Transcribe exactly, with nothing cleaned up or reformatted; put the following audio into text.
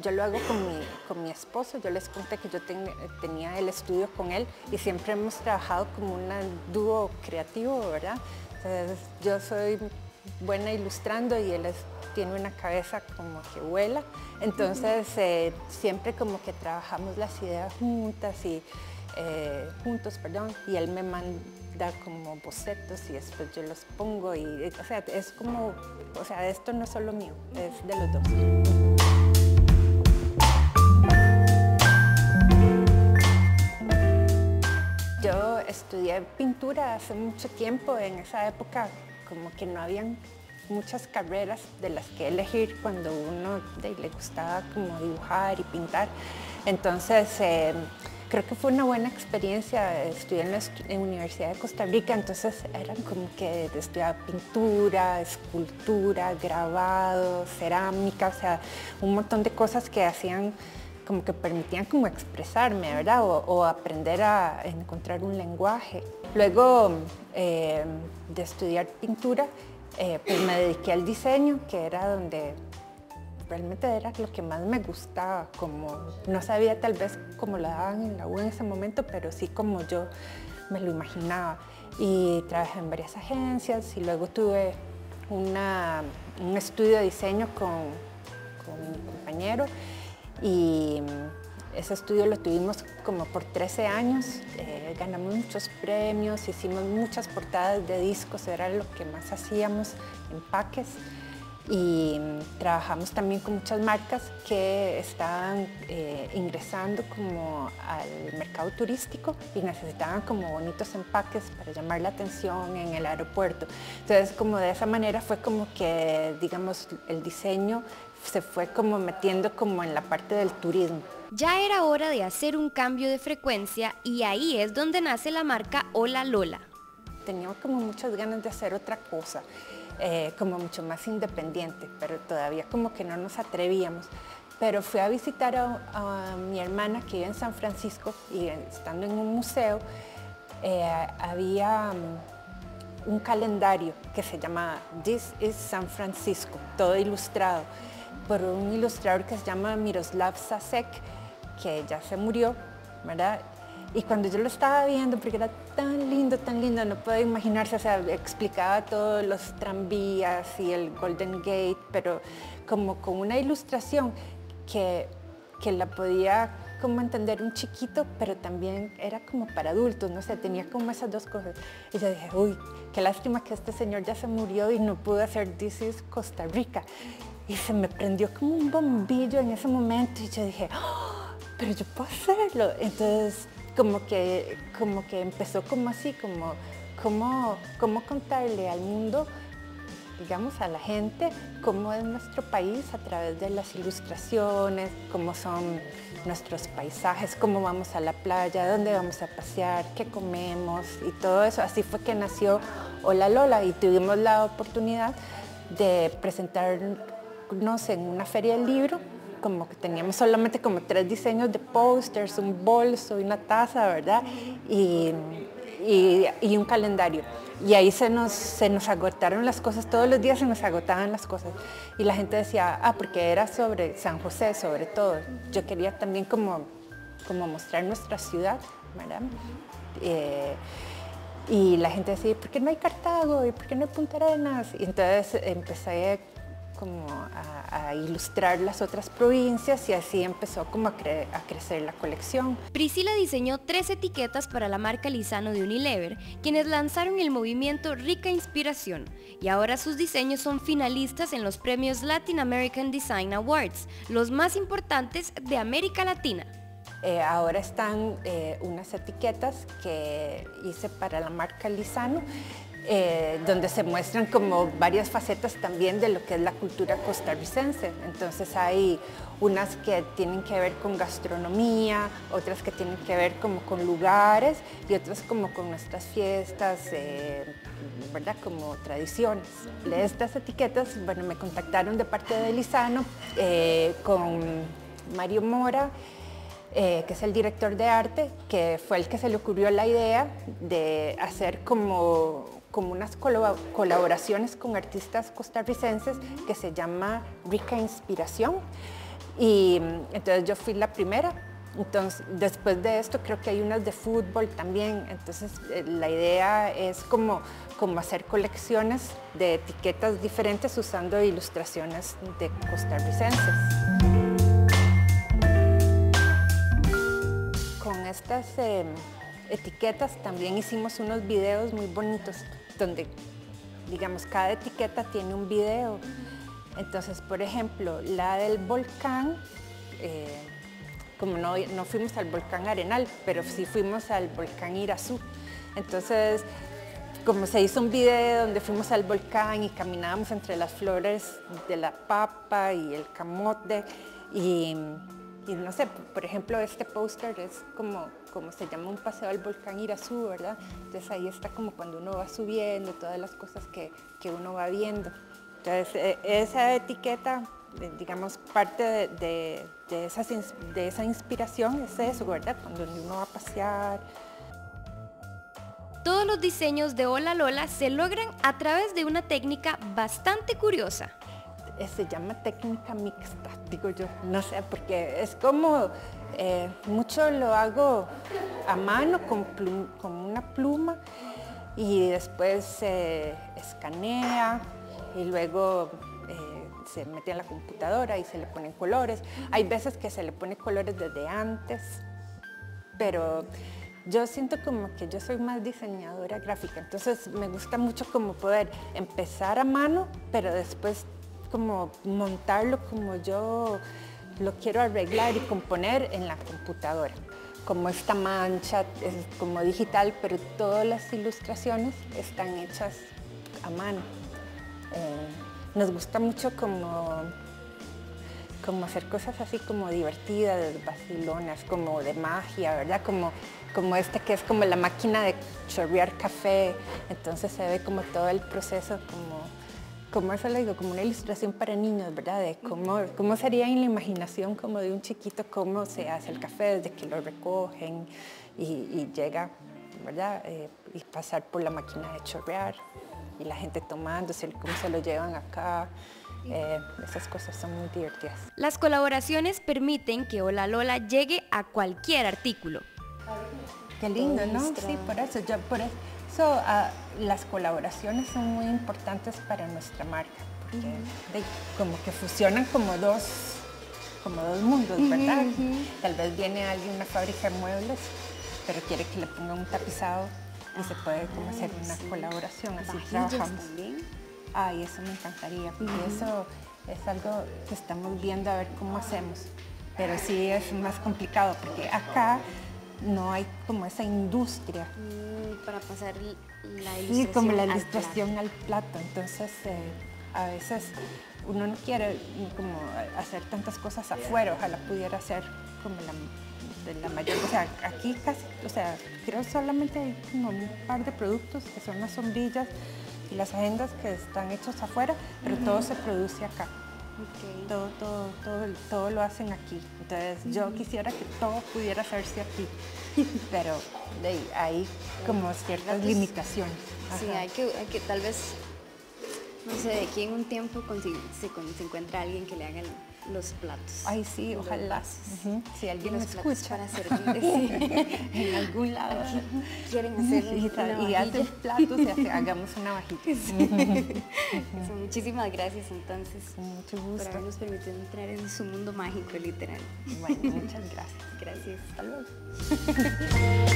yo lo hago con mi, con mi esposo. Yo les conté que yo ten, tenía el estudio con él y siempre hemos trabajado como un dúo creativo, ¿verdad? Entonces, yo soy buena ilustrando y él es, tiene una cabeza como que vuela. Entonces, eh, siempre como que trabajamos las ideas juntas y eh, juntos, perdón, y él me manda como bocetos y después yo los pongo y, o sea, es como, o sea, esto no es solo mío, es de los dos. Yo estudié pintura hace mucho tiempo. En esa época como que no habían muchas carreras de las que elegir cuando uno de, le gustaba como dibujar y pintar. Entonces eh, creo que fue una buena experiencia. Estudié en la en Universidad de Costa Rica, entonces eran como que estudiaba pintura, escultura, grabado, cerámica, o sea, un montón de cosas que hacían como que permitían como expresarme, ¿verdad? O, o aprender a encontrar un lenguaje. Luego eh, de estudiar pintura, eh, pues me dediqué al diseño, que era donde realmente era lo que más me gustaba. Como no sabía tal vez cómo lo daban en la U en ese momento, pero sí como yo me lo imaginaba. Y trabajé en varias agencias y luego tuve una, un estudio de diseño con, con mi compañero. Y ese estudio lo tuvimos como por trece años, eh, ganamos muchos premios, hicimos muchas portadas de discos, era lo que más hacíamos, empaques. Y trabajamos también con muchas marcas que estaban eh, ingresando como al mercado turístico y necesitaban como bonitos empaques para llamar la atención en el aeropuerto. Entonces, como de esa manera fue como que, digamos, el diseño se fue como metiendo como en la parte del turismo. Ya era hora de hacer un cambio de frecuencia y ahí es donde nace la marca Hola Lola. Teníamos como muchas ganas de hacer otra cosa, eh, como mucho más independiente, pero todavía como que no nos atrevíamos. Pero fui a visitar a, a mi hermana que vive en San Francisco y estando en un museo, eh, había um, un calendario que se llama This is San Francisco, todo ilustrado por un ilustrador que se llama Miroslav Sasek, que ya se murió, ¿verdad? Y cuando yo lo estaba viendo, porque era tan lindo, tan lindo, no puedo imaginarse, o sea, explicaba todos los tranvías y el Golden Gate, pero como con una ilustración que, que la podía como entender un chiquito, pero también era como para adultos, no sé, tenía como esas dos cosas. Y yo dije, uy, qué lástima que este señor ya se murió y no pudo hacer This is Costa Rica. Y se me prendió como un bombillo en ese momento y yo dije, oh, pero yo puedo hacerlo. Entonces, como que, como que empezó como así, como, como, como contarle al mundo, digamos, a la gente, cómo es nuestro país a través de las ilustraciones, cómo son nuestros paisajes, cómo vamos a la playa, dónde vamos a pasear, qué comemos y todo eso. Así fue que nació Hola Lola y tuvimos la oportunidad de presentarnos en una feria del libro, como que teníamos solamente como tres diseños de pósters, un bolso y una taza, ¿verdad? Y, y, y un calendario. Y ahí se nos, se nos agotaron las cosas, todos los días se nos agotaban las cosas. Y la gente decía, ah, porque era sobre San José, sobre todo. Yo quería también como, como mostrar nuestra ciudad, ¿verdad? Eh, y la gente decía, ¿por qué no hay Cartago? ¿Y por qué no hay Punta Arenas? Y entonces empecé como a, a ilustrar las otras provincias y así empezó como a, cre a crecer la colección. Priscila diseñó tres etiquetas para la marca Lizano de Unilever, quienes lanzaron el movimiento Rica Inspiración, y ahora sus diseños son finalistas en los premios Latin American Design Awards, los más importantes de América Latina. Eh, ahora están eh, unas etiquetas que hice para la marca Lizano, Eh, donde se muestran como varias facetas también de lo que es la cultura costarricense. Entonces hay unas que tienen que ver con gastronomía, otras que tienen que ver como con lugares y otras como con nuestras fiestas, eh, ¿verdad? Como tradiciones. De estas etiquetas, bueno, me contactaron de parte de Lizano eh, con Mario Mora, Eh, que es el director de arte, que fue el que se le ocurrió la idea de hacer como, como unas colaboraciones con artistas costarricenses que se llama Rica Inspiración. Y entonces yo fui la primera. Entonces, después de esto creo que hay unas de fútbol también. Entonces, eh, la idea es como, como hacer colecciones de etiquetas diferentes usando ilustraciones de costarricenses. Con estas eh, etiquetas también hicimos unos videos muy bonitos donde, digamos, cada etiqueta tiene un video. Entonces, por ejemplo, la del volcán, eh, como no, no fuimos al volcán Arenal, pero sí fuimos al volcán Irazú. Entonces, como se hizo un video donde fuimos al volcán y caminábamos entre las flores de la papa y el camote, y, y no sé, por ejemplo, este póster es como, como se llama un paseo al volcán Irazú, ¿verdad? Entonces ahí está como cuando uno va subiendo, todas las cosas que, que uno va viendo. Entonces, esa etiqueta, digamos, parte de, de, de, esas, de esa inspiración es eso, ¿verdad? Cuando uno va a pasear. Todos los diseños de Hola Lola se logran a través de una técnica bastante curiosa. Se llama técnica mixta, digo yo, no sé, porque es como, eh, mucho lo hago a mano con, plum, con una pluma y después se eh, escanea y luego eh, se mete en la computadora y se le ponen colores. Hay veces que se le pone colores desde antes, pero yo siento como que yo soy más diseñadora gráfica, entonces me gusta mucho como poder empezar a mano, pero después como montarlo como yo lo quiero arreglar y componer en la computadora. Como esta mancha es como digital, pero todas las ilustraciones están hechas a mano. Eh, nos gusta mucho como, como hacer cosas así como divertidas, vacilonas, como de magia, ¿verdad? Como, como este que es como la máquina de chorrear café, entonces se ve como todo el proceso, como, como eso le digo, como una ilustración para niños, ¿verdad? De cómo, cómo sería en la imaginación como de un chiquito, cómo se hace el café desde que lo recogen y, y llega, ¿verdad? Eh, y pasar por la máquina de chorrear y la gente tomándose, cómo se lo llevan acá. Eh, esas cosas son muy divertidas. Las colaboraciones permiten que Hola Lola llegue a cualquier artículo. Qué lindo, ¿no? Sí, por eso, yo, por eso uh, las colaboraciones son muy importantes para nuestra marca, porque uh-huh. de, como que fusionan como dos, como dos mundos, ¿verdad? Uh-huh. Tal vez viene alguien a una fábrica de muebles, pero quiere que le pongan un tapizado y se puede como hacer una sí. colaboración, así trabajamos. También. Ay, eso me encantaría, porque uh-huh. eso es algo que estamos viendo a ver cómo hacemos, pero sí es más complicado, porque acá no hay como esa industria. Mm, para pasar la ilustración sí, como la ilustración al plato, al plato. Entonces eh, a veces uno no quiere como hacer tantas cosas afuera, ojalá pudiera hacer como la, de la mayor, o sea, aquí casi, o sea, creo solamente hay como un par de productos que son las sombrillas y las agendas que están hechos afuera, pero uh-huh. todo se produce acá. Okay. Todo, todo, todo, todo lo hacen aquí. Entonces uh-huh. yo quisiera que todo pudiera hacerse aquí, pero de, hay como ciertas pues, limitaciones. Sí, hay que, hay que tal vez, no sé, de aquí en un tiempo se, se encuentra alguien que le haga los platos. Ay, sí, ojalá. Uh-huh. Si alguien me escucha. Para servir, sí. En algún lado. Aquí quieren hacer sí, una y hacen platos y hace, hagamos una vajilla. Sí. Uh-huh. Muchísimas gracias entonces. Con mucho gusto. Por habernos permitido entrar en su mundo mágico, literal. Bueno, muchas gracias. Gracias. Hasta luego.